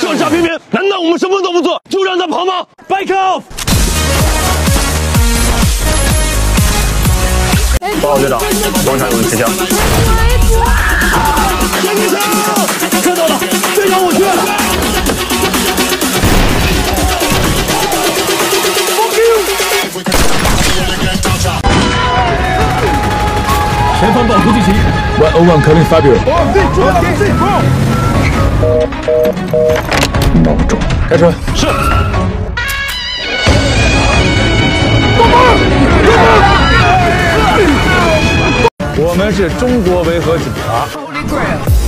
叫诈骗员，难道我们什么都不做就让他跑吗 ？Back off！ 报告队长，广场有人持枪。先给枪！看到了，队长我去了。前方保护进行。101 calling Fabio。冒中，开车。是。我们是中国维和警察。